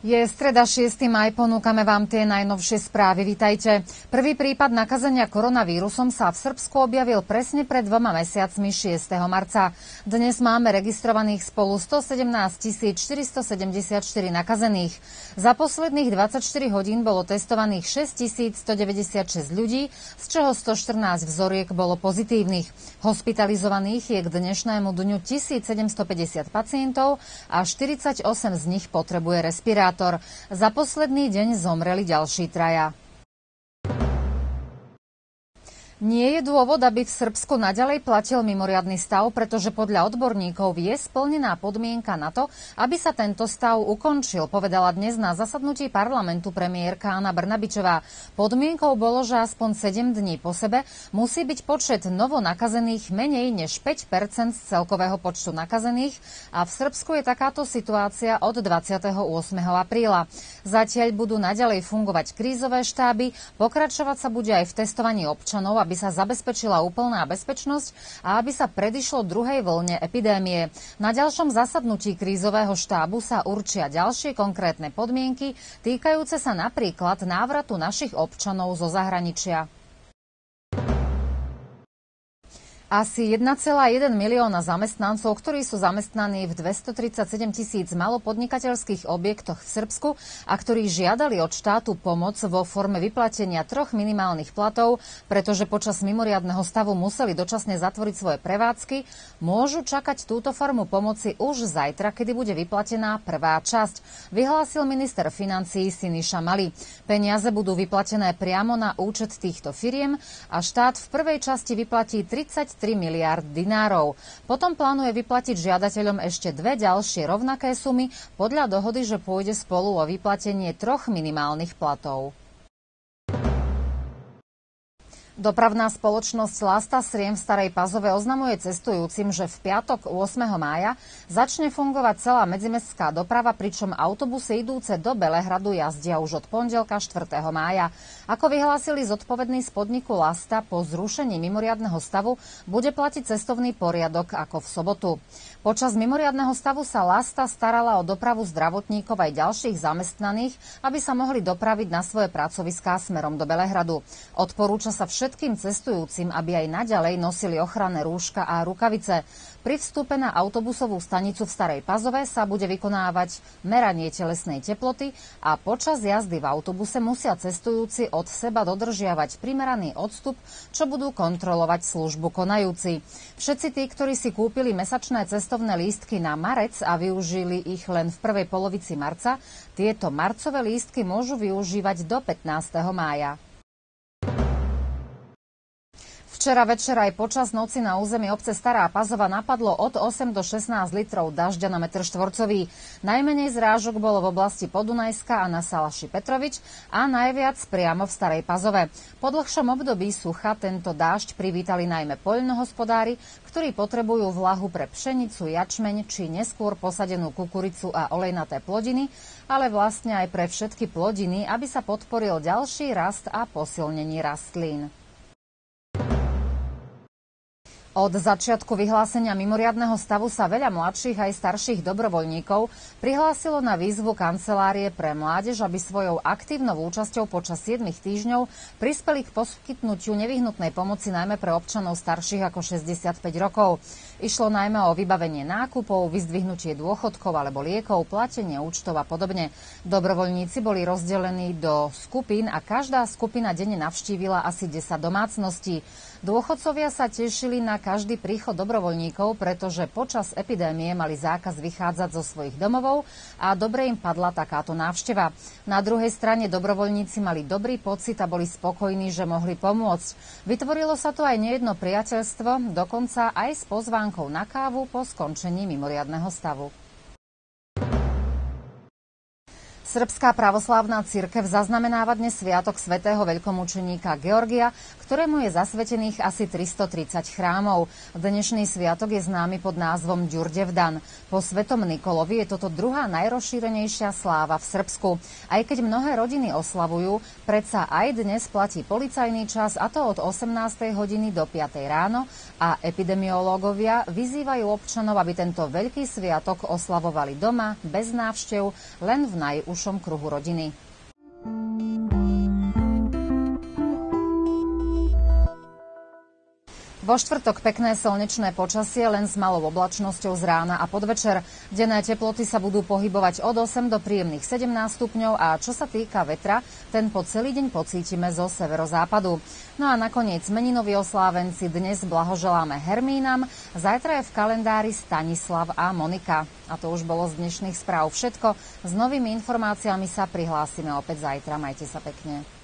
Je streda 6. maj, ponúkame vám tie najnovšie správy. Vítajte. Prvý prípad nakazenia koronavírusom sa v Srbsku objavil presne pred 2 mesiacmi 6. marca. Dnes máme registrovaných spolu 117 474 nakazených. Za posledných 24 hodín bolo testovaných 6196 ľudí, z čoho 114 vzoriek bolo pozitívnych. Hospitalizovaných je k dnešnému dňu 1750 pacientov a 48 z nich potrebuje respirátor. Za posledný deň zomreli ďalší 3. Nie je dôvod, aby v Srbsku naďalej platil mimoriadny stav, pretože podľa odborníkov je splnená podmienka na to, aby sa tento stav ukončil, povedala dnes na zasadnutí parlamentu premiérka Ana Brnabičová. Podmienkou bolo, že aspoň 7 dní po sebe musí byť počet novonakazených menej než 5% z celkového počtu nakazených a v Srbsku je takáto situácia od 28. apríla. Zatiaľ budú naďalej fungovať krízové štáby, pokračovať sa bude aj v testovaní občanov, aby sa zabezpečila úplná bezpečnosť a aby sa predišlo druhej vlne epidémie. Na ďalšom zasadnutí krízového štábu sa určia ďalšie konkrétne podmienky týkajúce sa napríklad návratu našich občanov zo zahraničia. Asi 1,1 milióna zamestnancov, ktorí sú zamestnaní v 237 000 malopodnikateľských objektoch v Srbsku a ktorí žiadali od štátu pomoc vo forme vyplatenia 3 minimálnych platov, pretože počas mimoriadneho stavu museli dočasne zatvoriť svoje prevádzky, môžu čakať túto formu pomoci už zajtra, kedy bude vyplatená prvá časť, vyhlásil minister financií Siniša Mali. Peniaze budú vyplatené priamo na účet týchto firiem a štát v prvej časti vyplatí 33 miliárd dinárov. Potom plánuje vyplatiť žiadateľom ešte 2 ďalšie rovnaké sumy podľa dohody, že pôjde spolu o vyplatenie 3 minimálnych platov. Dopravná spoločnosť Lasta Sriem v Starej Pazove oznamuje cestujúcim, že v piatok 8. mája začne fungovať celá medzimestská doprava, pričom autobusy idúce do Belehradu jazdia už od pondelka 4. mája. Ako vyhlásili zodpovední z podniku Lasta, po zrušení mimoriadneho stavu bude platiť cestovný poriadok ako v sobotu. Počas mimoriadneho stavu sa Lasta starala o dopravu zdravotníkov aj ďalších zamestnaných, aby sa mohli dopraviť na svoje pracoviská smerom do Belehradu. Odporúča sa všetkým cestujúcim, aby aj naďalej nosili ochranné rúška a rukavice. Pri vstupe na autobusovú stanicu v Starej Pazove sa bude vykonávať meranie telesnej teploty a počas jazdy v autobuse musia cestujúci od seba dodržiavať primeraný odstup, čo budú kontrolovať službu konajúci. Všetci tí, ktorí si kúpili mesačné cestovné lístky na marec a využili ich len v prvej polovici marca, tieto marcové lístky môžu využívať do 15. mája. Včera večer aj počas noci na území obce Stará Pazova napadlo od 8 do 16 litrov dažďa na metr štvorcový. Najmenej zrážok bolo v oblasti Podunajska a na Salaši Petrovič a najviac priamo v Starej Pazove. Po dlhšom období sucha tento dážď privítali najmä poľnohospodári, ktorí potrebujú vlahu pre pšenicu, jačmeň či neskôr posadenú kukuricu a olejnaté plodiny, ale vlastne aj pre všetky plodiny, aby sa podporil ďalší rast a posilnenie rastlín. Od začiatku vyhlásenia mimoriadneho stavu sa veľa mladších aj starších dobrovoľníkov prihlásilo na výzvu Kancelárie pre mládež, aby svojou aktívnou účasťou počas 7 týždňov prispeli k poskytnutiu nevyhnutnej pomoci najmä pre občanov starších ako 65 rokov. Išlo najmä o vybavenie nákupov, vyzdvihnutie dôchodkov alebo liekov, platenie účtov a podobne. Dobrovoľníci boli rozdelení do skupín a každá skupina denne navštívila asi 10 domácností. Dôchodcovia sa tešili na každý príchod dobrovoľníkov, pretože počas epidémie mali zákaz vychádzať zo svojich domovov a dobre im padla takáto návšteva. Na druhej strane dobrovoľníci mali dobrý pocit a boli spokojní, že mohli pomôcť. Vytvorilo sa tu aj nejedno priateľstvo, dokonca aj s pozvánkou na kávu po skončení mimoriadneho stavu. Srbská pravoslávna cirkev zaznamenáva dnes sviatok svätého veľkomučeníka Georgia, ktorému je zasvetených asi 330 chrámov. Dnešný sviatok je známy pod názvom Ďurdevdan. Po svetom Nikolovi je toto druhá najrozšírenejšia sláva v Srbsku. Aj keď mnohé rodiny oslavujú, predsa aj dnes platí policajný čas, a to od 18. hodiny do 5. ráno, a epidemiológovia vyzývajú občanov, aby tento veľký sviatok oslavovali doma, bez návštev, len v najúžších najbližšom kruhu rodiny. Vo štvrtok pekné slnečné počasie, len s malou oblačnosťou z rána a podvečer. Denné teploty sa budú pohybovať od 8 do príjemných 17 stupňov a čo sa týka vetra, ten po celý deň pocítime zo severozápadu. No a nakoniec meninoví oslávenci dnes blahoželáme Hermínam, zajtra je v kalendári Stanislav a Monika. A to už bolo z dnešných správ všetko. S novými informáciami sa prihlásime opäť zajtra. Majte sa pekne.